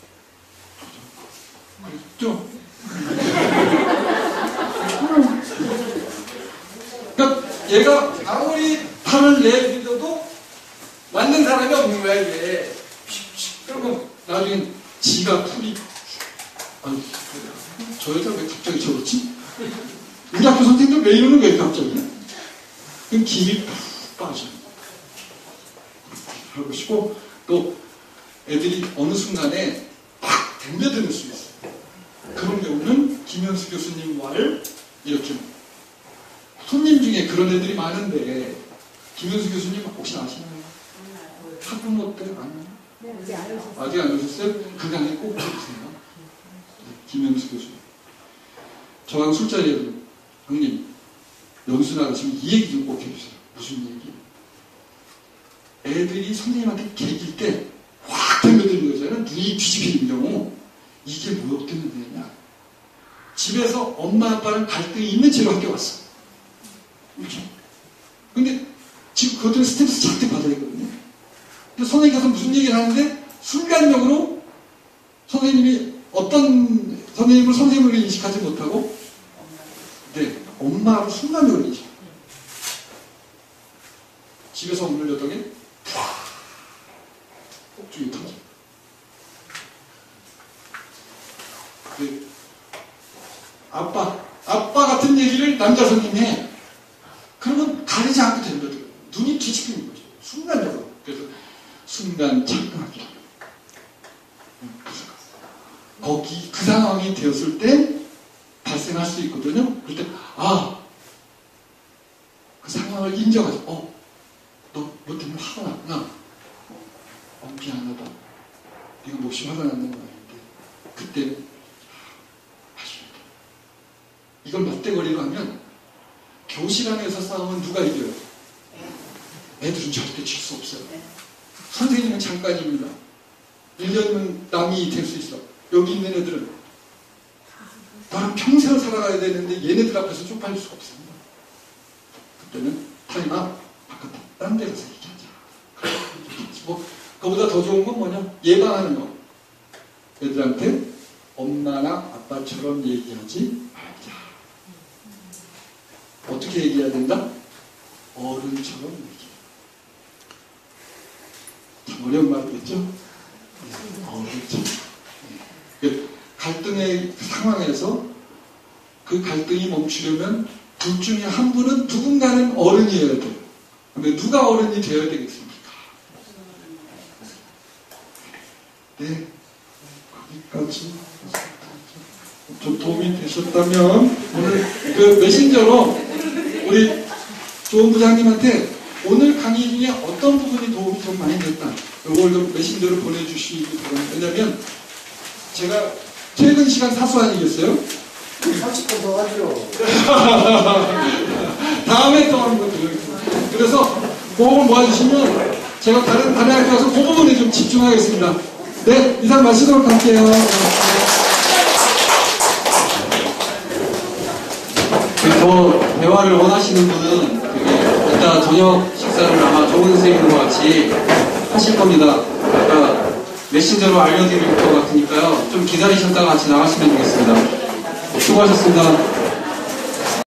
그렇죠? 그러니까 얘가 아무리 팔을 내밀어도 맞는 사람이 없는 거야, 이게. 그러면 나중엔 지가 풀이, 아니, 저 여자 왜 갑자기 저렇지? 우리 학교 선생님들 왜 이러는 거예요, 갑자기? 그럼 김이 푹 빠져요. 하고 싶고, 또 애들이 어느 순간에 팍 덤벼드는 수 있어요. 그런 경우는 김현수 교수님 말 이렇게 손님 중에 그런 애들이 많은데 김현수 교수님 혹시 아시나요? 학부모 때 아니요? 아직 안 오셨어요? 그 강의 꼭 들으세요. 김현수 교수님. 저하고 술자리에서 형님 연수 나가시면 이 얘기 좀 꼭 해주세요. 무슨 얘기? 애들이 선생님한테 개길 때 확 덤벼드는 거잖아요. 눈이 뒤집히는 경우. 이게 뭐 때문에 되냐? 집에서 엄마 아빠랑 갈등이 있는 채로 학교 왔어. 그렇죠? 근데 지금 그것들은 스트레스 잔뜩 받아야 되거든요. 근데 선생님께서 무슨 얘기를 하는데 순간적으로 선생님이 어떤 선생님을 선생님으로 인식하지 못하고 네, 엄마로 순간적으로 인식. 집에서 억눌렸더니 폭죽이 터져. 네. 아빠, 아빠 같은 얘기를 남자 선생님이 해. 그러면 가리지 않고 덤벼들어요. 눈이 뒤집히는 거죠. 순간적으로. 그래서 순간 착각이라고. 거기 그 상황이 되었을 때 발생할 수 있거든요. 그럴 때, 아, 그 상황을 인정하죠. 어, 너, 너 때문에 화가 났구나. 어, 미안하다. 네가 몹시 화가 났는 거 아닌데. 그때는, 아쉽다. 이걸 맞대거리로 하면, 교실 안에서 싸우면 누가 이겨요? 애들은 절대 질 수 없어요. 선생님은 잠깐입니다. 일 년은 남이 될 수 있어. 여기 있는 애들은 나는 평생을 살아가야 되는데 얘네들 앞에서 쪽팔릴 수가 없습니다. 그때는 타임아 바깥에 딴 데 가서 얘기하자. 뭐 그보다 더 좋은 건 뭐냐? 예방하는 거. 애들한테 엄마나 아빠처럼 얘기하지 말자. 어떻게 얘기해야 된다? 어른처럼 얘기해. 참 어려운 말이겠죠? 어른처럼. 그 갈등의 상황에서 그 갈등이 멈추려면 둘 중에 한 분은 누군가는 어른이어야 돼요. 근데 누가 어른이 되어야 되겠습니까? 네, 거기까지 좀 도움이 되셨다면 오늘 그 메신저로 우리 조은 부장님한테 오늘 강의 중에 어떤 부분이 도움이 좀 많이 됐다. 이걸 좀 메신저로 보내주시기 바랍니다. 왜냐면 제가 퇴근 시간 사수 아니겠어요? 삼십 분 더 하죠. 다음에 또 하는 것도 그래서 그 부분 모아주시면 제가 다른 다른 학교 가서 그 부분에 좀 집중하겠습니다. 네, 이상 마치도록 할게요. 더 대화를 원하시는 분은 되게 이따 저녁 식사를 아마 좋은 선생님과 같이 하실 겁니다. 그러니까 메신저로 알려드릴 것 같으니까요. 좀 기다리셨다가 같이 나가시면 되겠습니다. 수고하셨습니다.